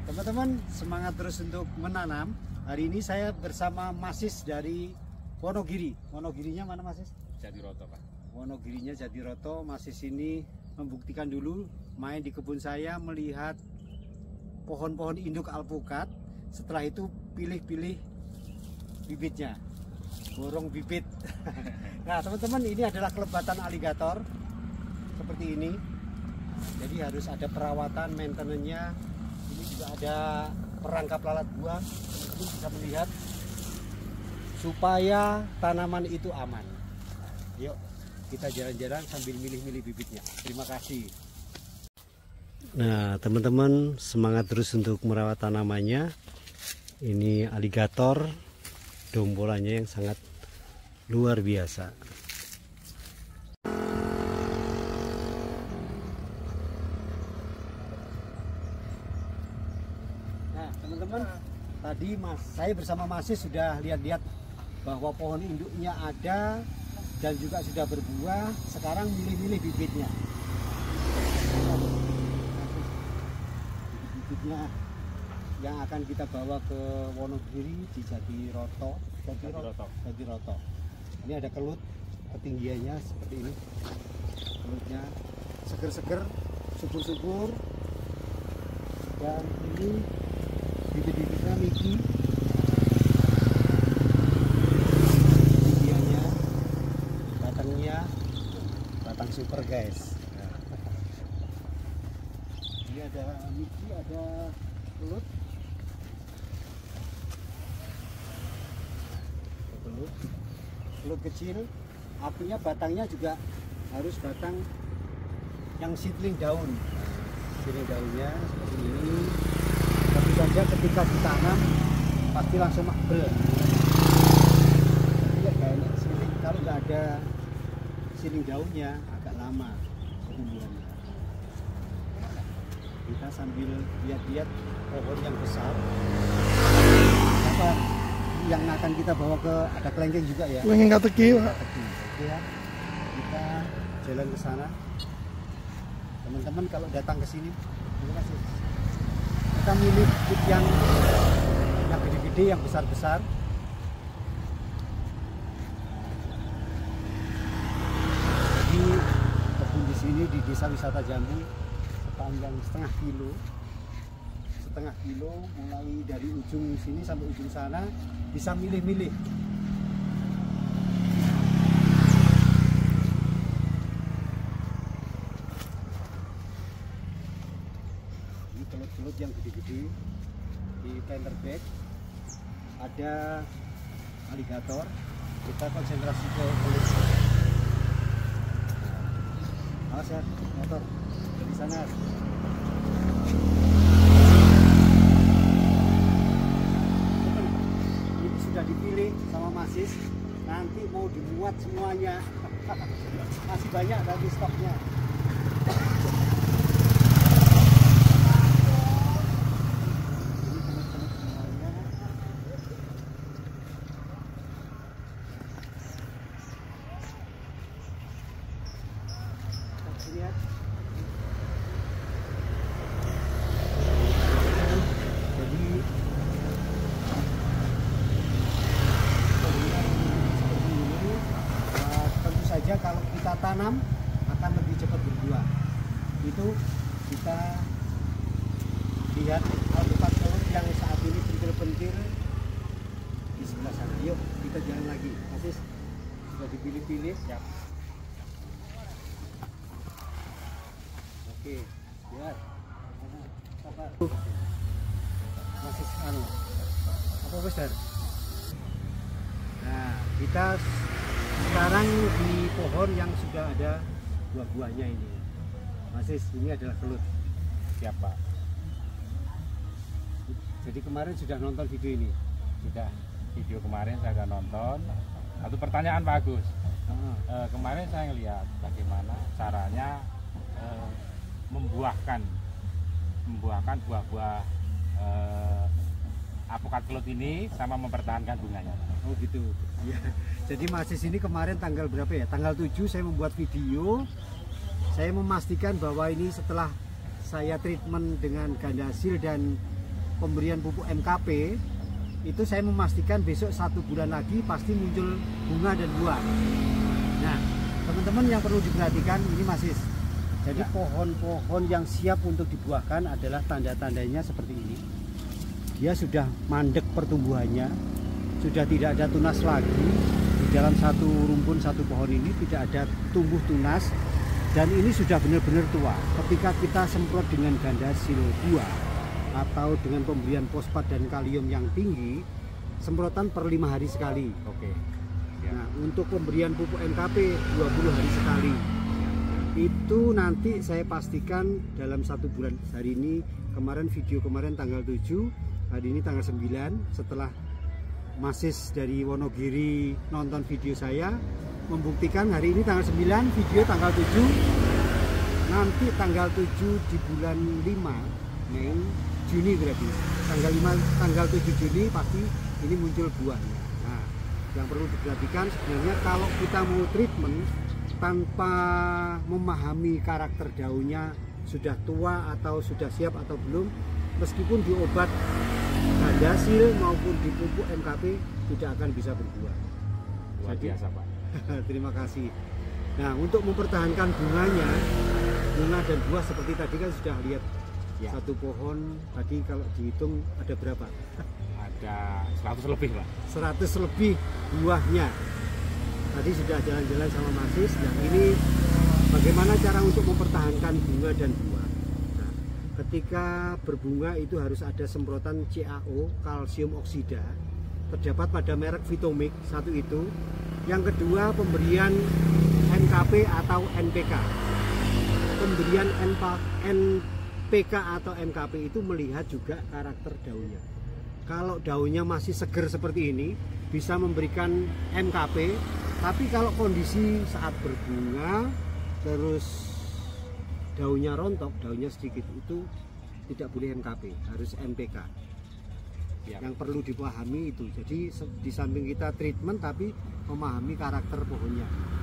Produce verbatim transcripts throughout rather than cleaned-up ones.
Teman-teman, semangat terus untuk menanam. Hari ini saya bersama Masis dari Wonogiri. Wonogirinya mana Masis? Jatiroto, Pak. Wonogirinya Jatiroto. Masis ini membuktikan dulu main di kebun saya, melihat pohon-pohon induk alpukat. Setelah itu pilih-pilih bibitnya, borong bibit. Nah teman-teman, ini adalah kelebatan aligator seperti ini. Jadi harus ada perawatan, maintenance-nya. Ini juga ada perangkap lalat buah, teman-teman bisa melihat, supaya tanaman itu aman. Yuk kita jalan-jalan sambil milih-milih bibitnya. Terima kasih. Nah teman-teman, semangat terus untuk merawat tanamannya. Ini aligator, dombolannya yang sangat luar biasa. Nah teman-teman, tadi mas saya bersama Masis sudah lihat-lihat bahwa pohon induknya ada dan juga sudah berbuah. Sekarang milih-milih bibitnya. Bibitnya yang akan kita bawa ke Wonogiri di Jatiroto. Jatiroto. Jatiroto. Ini ada kelut, ketinggiannya seperti ini. Kelutnya seger-seger, subur-subur. Dan ini bibit-bibitnya Miki. Ketinggiannya, batangnya, batang super guys. Nah. Ini ada Miki, ada kelut. Kelut, kelut kecil, artinya batangnya juga harus batang yang seedling daun. Seedling daunnya seperti ini. Tentu saja ketika ditanam pasti langsung makbel. Tidak kayak seedling, kalau nggak ada seedling daunnya agak lama pertumbuhannya. Kita sambil lihat-lihat pohon yang besar. Apa yang akan kita bawa ke, ada kelengkeng juga ya? Kelengkeng Kateki, Pak. Oke ya, kita jalan ke sana. Teman-teman kalau datang ke sini, terima kasih. Kita milih bibit yang yang gede-gede, yang besar-besar. Jadi kebun di sini di Desa Wisata Jambu sepanjang setengah kilo. Setengah kilo mulai dari ujung sini sampai ujung sana, bisa milih-milih. Ini kelut-kelut yang gede-gede di planter bag. Ada aligator, kita konsentrasi ke kulit. Awas ya, motor dari sana. Sudah dipilih sama Masis, nanti mau dimuat semuanya. Masih banyak tadi stoknya. Ini teman-teman semuanya. Lihat. Kalau kita tanam akan lebih cepat berbuah. Itu kita lihat alpukat kelut yang saat ini pentil-pentil di sebelah sana. Yuk kita jalan lagi. Masis sudah dipilih-pilih ya. Oke, lihat. Apa? Masis anu. Apa besar? Nah, kita sekarang di pohon yang sudah ada buah-buahnya ini. Masis, ini adalah kelut. Siap, Pak. Jadi kemarin sudah nonton video ini? Sudah. Video kemarin saya sudah nonton. Satu pertanyaan Pak Agus. Ah. E, kemarin saya ngelihat bagaimana caranya e, membuahkan membuahkan buah-buah e, alpukat kelut ini sama mempertahankan bunganya. Oh gitu. Ya. Jadi Masis ini kemarin tanggal berapa ya? Tanggal tujuh saya membuat video. Saya memastikan bahwa ini setelah saya treatment dengan Gandasil dan pemberian pupuk M K P itu saya memastikan besok satu bulan lagi pasti muncul bunga dan buah. Nah, teman-teman yang perlu diperhatikan ini Mas Is. Jadi pohon-pohon yang siap untuk dibuahkan adalah tanda-tandanya seperti ini. Dia sudah mandek pertumbuhannya, sudah tidak ada tunas lagi. Di dalam satu rumpun satu pohon ini tidak ada tumbuh tunas, dan ini sudah benar-benar tua. Ketika kita semprot dengan Gandasil dua atau dengan pemberian fosfat dan kalium yang tinggi, semprotan per lima hari sekali. Oke. Ya. Nah, untuk pemberian pupuk M K P dua puluh hari sekali. Itu nanti saya pastikan dalam satu bulan. Hari ini, kemarin video kemarin tanggal tujuh, hari ini tanggal sembilan. Setelah Masis dari Wonogiri nonton video saya, membuktikan hari ini tanggal sembilan, video tanggal tujuh. Nanti tanggal tujuh di bulan lima, Mei, Juni berarti. Tanggal lima, tanggal tujuh Juni pasti ini muncul buahnya. Nah, yang perlu diperhatikan sebenarnya kalau kita mau treatment tanpa memahami karakter daunnya sudah tua atau sudah siap atau belum, meskipun diobat Gandasil maupun di pupuk M K P tidak akan bisa berbuah. Luar biasa, Pak. Terima kasih. Nah, untuk mempertahankan bunganya, bunga dan buah seperti tadi kan sudah lihat ya. Satu pohon tadi kalau dihitung ada berapa? Ada seratus lebih, Pak. seratus lebih buahnya. Tadi sudah jalan-jalan sama Masis. Nah, ini bagaimana cara untuk mempertahankan bunga dan buah. Nah, ketika berbunga itu harus ada semprotan C A O, kalsium oksida. Terdapat pada merek Vitomix, satu itu. Yang kedua, pemberian N K P atau N P K. Pemberian N P K atau M K P itu melihat juga karakter daunnya. Kalau daunnya masih seger seperti ini, bisa memberikan M K P. Tapi kalau kondisi saat berbunga, terus daunnya rontok, daunnya sedikit, itu tidak boleh M K P, harus N P K. Ya. Yang perlu dipahami itu. Jadi di samping kita treatment, tapi memahami karakter pohonnya.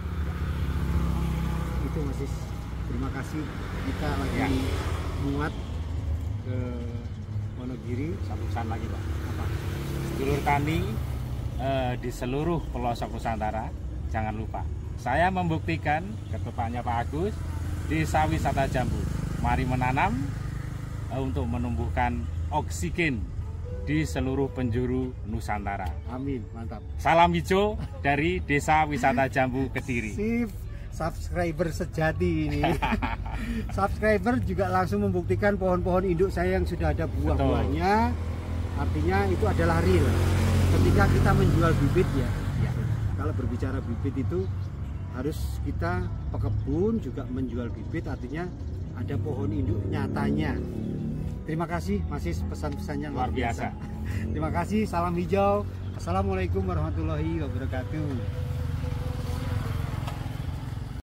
Itu Mas Is. Terima kasih. Kita lagi ya. muat ke Wonogiri. Satu pesan lagi, Pak. Apa? Sedulur tani eh, di seluruh pelosok Nusantara, jangan lupa. Saya membuktikan ketepatnya Pak Agus, Desa Wisata Jambu. Mari menanam eh, untuk menumbuhkan oksigen di seluruh penjuru Nusantara. Amin, mantap. Salam hijau dari Desa Wisata Jambu Kediri. Sip, subscriber sejati ini. Subscriber juga langsung membuktikan pohon-pohon induk saya yang sudah ada buah-buahnya. Artinya itu adalah real. Ketika kita menjual bibit ya, ya. Kalau berbicara bibit itu harus kita pekebun juga menjual bibit, artinya ada pohon induk nyatanya. Terima kasih, masih pesan-pesannya luar biasa. Terima kasih, salam hijau. Assalamualaikum warahmatullahi wabarakatuh.